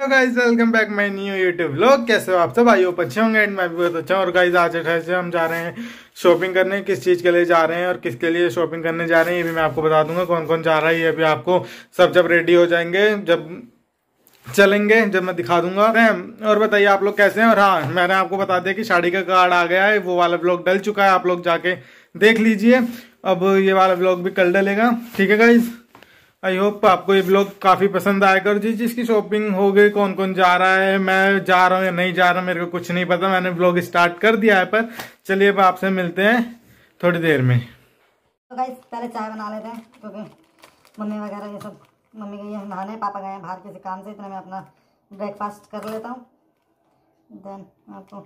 तो guys welcome back my new YouTube vlog. कैसे हो आप सब? आई होप अच्छे होंगे एंड मैं भी बहुत अच्छा हूँ। और गाइस आज से हम जा रहे हैं शॉपिंग करने। किस चीज़ के लिए जा रहे हैं और किसके लिए शॉपिंग करने जा रहे हैं ये भी मैं आपको बता दूंगा। कौन कौन जा रहा है ये भी आपको सब जब रेडी हो जाएंगे, जब चलेंगे, जब मैं दिखा दूंगा। और बताइए आप लोग कैसे हैं। और हाँ, मैंने आपको बता दिया कि साड़ी का कार्ड आ गया है, वो वाला ब्लॉग डल चुका है, आप लोग जाके देख लीजिए। अब ये वाला ब्लॉग भी कल डलेगा, ठीक है गाइज। आई होप आपको ये ब्लॉग काफी पसंद आएगा। और जिस जिसकी शॉपिंग हो गई, कौन कौन जा रहा है, मैं जा रहा हूँ या नहीं जा रहा मेरे को कुछ नहीं पता, मैंने ब्लॉग स्टार्ट कर दिया है। पर चलिए अब आपसे मिलते हैं थोड़ी देर में। तो गाइस पहले चाय बना लेते हैं क्योंकि मम्मी वगैरह ये सब, मम्मी गई है नहाने, पापा गए हैं बाहर किसी काम से, इतने में अपना ब्रेकफास्ट कर लेता हूँ। देन आपको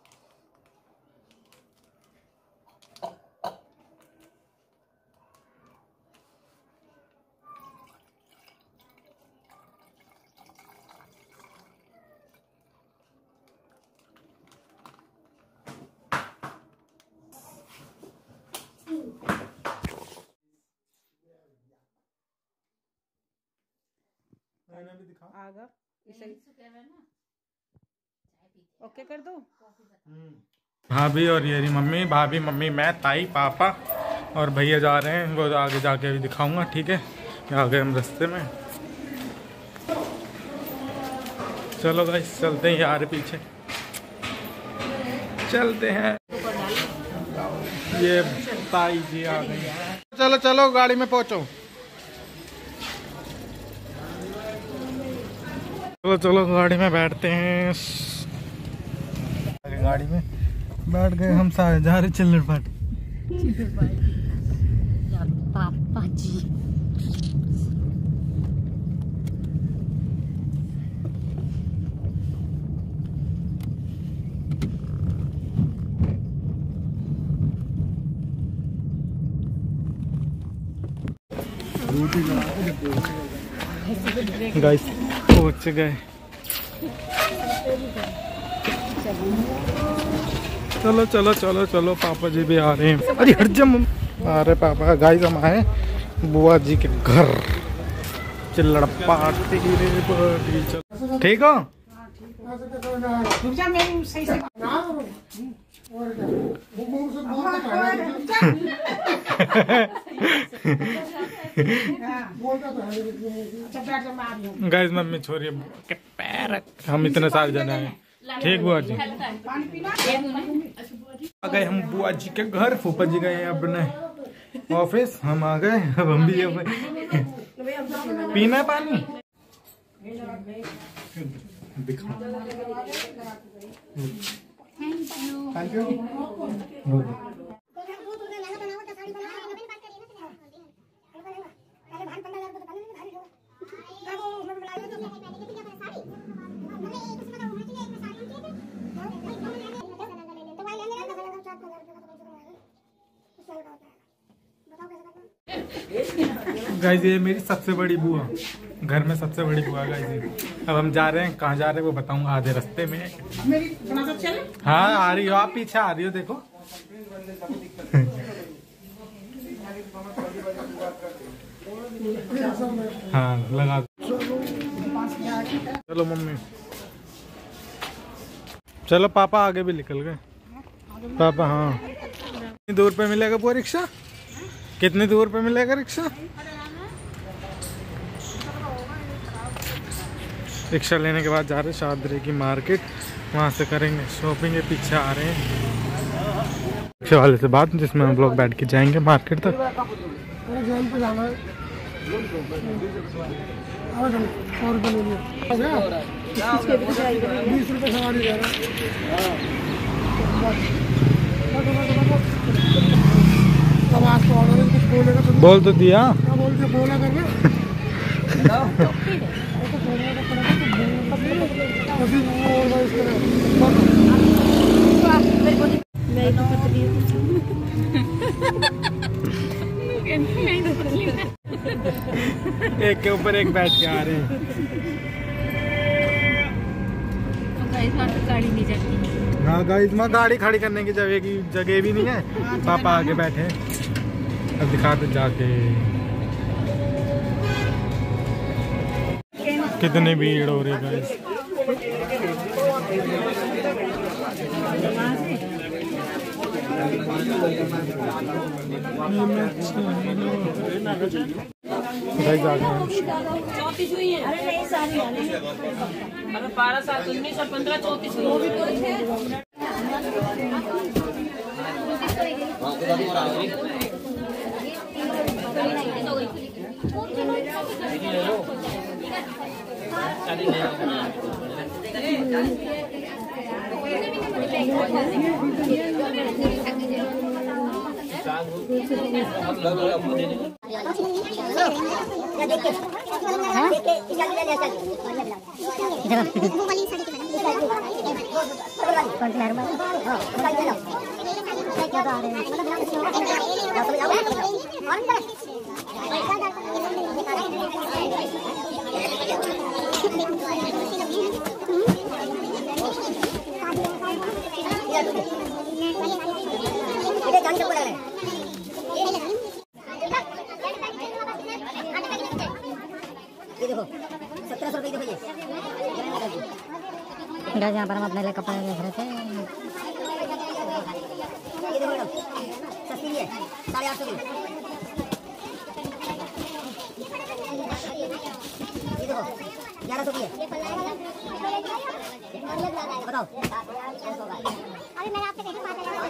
आगा इसे ओके कर दो। भाभी और ये मम्मी, भाभी मम्मी मैं, ताई पापा और भैया जा रहे हैं। वो आगे जाके अभी दिखाऊंगा, ठीक है। आ गए हम रास्ते में। चलो गाइस चलते हैं, यार पीछे चलते हैं। ये ताई जी आ गई। चलो चलो गाड़ी में पहुंचो। चलो चलो गाड़ी में बैठते हैं। गाड़ी में बैठ गए हम सारे, जा रहे चिल्लर पार्टी। पापा जी गाइस पहुंच गए। चलो चलो चलो चलो, पापा जी भी आ रहे हैं। अरे हट जा, आ रहे पापा। गाइस हम आए बुआ जी के घर, चिल्लड़ पार्टी। ठीक हो? गाइस मम्मी छोड़िए के पैर, हम इतने सारे जने हैं। ठीक बुआ जी। आ गए हम बुआ जी के घर। फूफा जी गए हैं अपने ऑफिस, हम आ गए। अब हम भी पीना है पानी। Thank you. गाइस ये मेरी सबसे बड़ी बुआ, घर में सबसे बड़ी बुआ गाइस। अब हम जा रहे हैं, कहाँ जा रहे हैं वो बताऊंगा आधे रास्ते में। हाँ आ रही हो आप, पीछे आ रही हो, देखो। हाँ लगा। चलो मम्मी, चलो पापा आगे भी निकल गए। पापा हाँ, कितनी दूर पे मिलेगा वो रिक्शा? कितनी दूर पे मिलेगा रिक्शा? रिक्शा लेने के बाद जा रहे शादरे की मार्केट, वहाँ से करेंगे शॉपिंग। ये पीछे आ रहे हैं रिक्शा वाले से बात, जिसमें हम लोग बैठ के जाएंगे मार्केट तक। बोल तो दिया। बोला एक के ऊपर एक बैठ के आ रहे हैं। गाड़ी नहीं जाती। हाँ गाइस, वहाँ गाड़ी खड़ी करने की जगह भी नहीं है। पापा आगे बैठे, अब दिखाते जाके। कितनी भीड़ हो रही है गाइस। गाइस आ गए हम। 34 हुई है। अरे नहीं सारी अगर 12 साल 19 और 15 34 हुई है। यहाँ पर हम अपने लिए कपड़े देख रहे थे। ये देखो मैडम, सस्ती है 850 की। ये देखो 1100 की है। बताओ। अरे मैं आपसे देखूं बात है।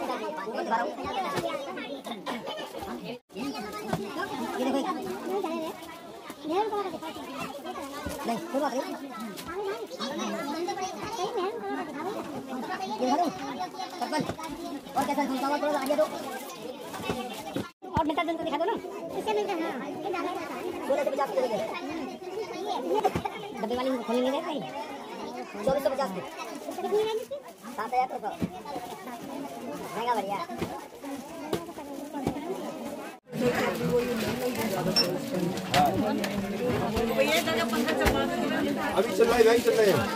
ये देखो नहीं कोई बात नहीं। और कैसा थोड़ा आगे दो और मिलता जुलता दिखा दो ना। इससे मिलता है। हां ये ज्यादा आता है। 1650 के देंगे। डब्बे वाली खोलेंगे क्या भाई? 2450 की। कितनी है इसकी? 7000 रुपए। महंगा बढ़िया। अभी चल रहा है भाई, चल रहा है।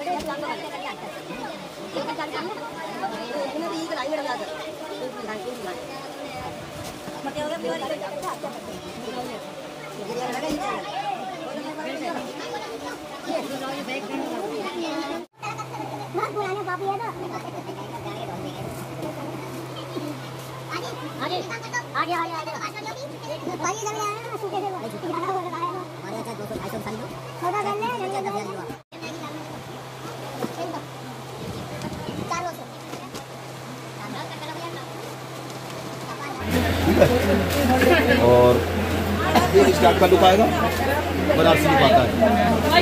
और ये इसका आपका लुक आएगा, बनारसी लुक आता है।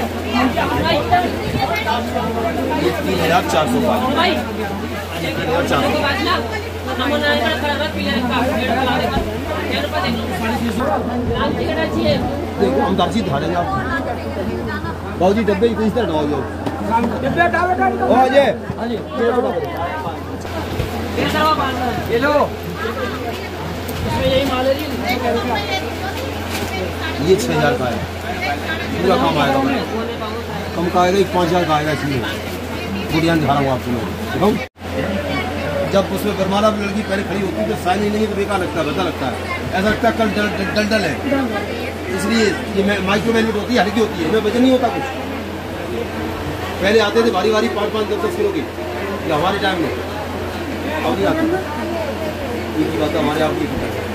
ये 3400 का, 3400। देखो हम दर्जी धारेंगे आप बाबू जी, डब्बे इस तरह डाल दो। ये लो, यही माल है जी। ये 6000 का है, पूरा कम आएगा, कम का आएगा। 5000 का आएगा इसमें। गुड़िया दिखा रहा हूँ आपको मैं। जब उसमें बरमाला लड़की पहले खड़ी होती है तो साइन नहीं तो बेकार लगता है, भद्दा लगता है, ऐसा लगता है कल डल है। इसलिए ये माइक्रो मैनिट होती है, हल्की होती है, इसमें वजन नहीं होता कुछ। पहले आते थे भारी भारी 5-5, 10-10 किलो की, हमारे टाइम में। अब नहीं आती। ये की बात हमारे आपकी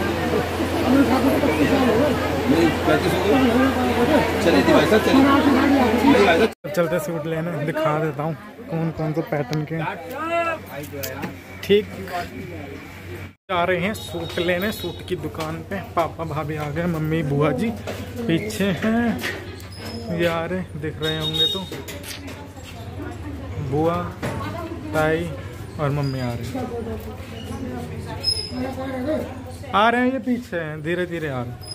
नहीं 35 हो गई। चलिए भाई साहब, चलिए चलते सूट लेने दिखा देता हूँ कौन कौन से पैटर्न के। ठीक जा रहे हैं सूट लेने, सूट की दुकान पे। पापा भाभी आ गए, मम्मी बुआ जी पीछे हैं। ये आ रहे दिख रहे होंगे तो, बुआ ताई और मम्मी आ रहे हैं। ये पीछे हैं, धीरे धीरे आ रहे हैं।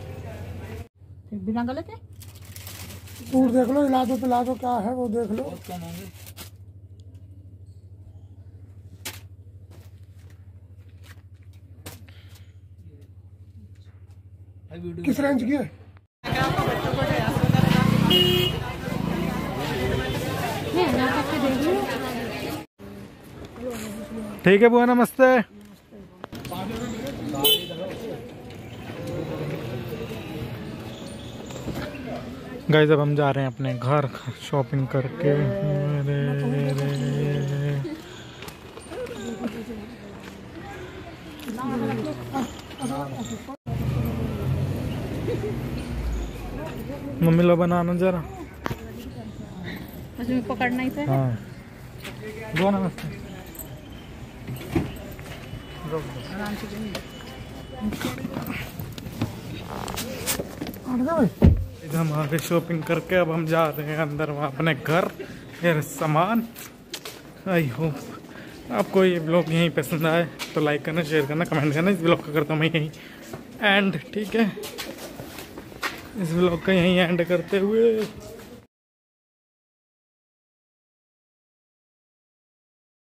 बिना गलत है सूट देख लो, इलाजो पिलाजो क्या है वो देख लो। किस रेंज की है? ठीक है बुआ, नमस्ते। गाइस अब हम जा रहे हैं अपने घर शॉपिंग करके। मम्मी लो बनाना जरा, उसमें पकड़ना ही था। हाँ दो नमस्ते। हम आगे शॉपिंग करके अब हम जा रहे हैं अंदर वहाँ अपने घर फिर सामान। आई होप आपको ये ब्लॉग यहीं पसंद आए तो लाइक करना, शेयर करना, कमेंट करना। इस ब्लॉग का करता हूँ मैं यहीं एंड, ठीक है। इस ब्लॉग का यहीं एंड करते हुए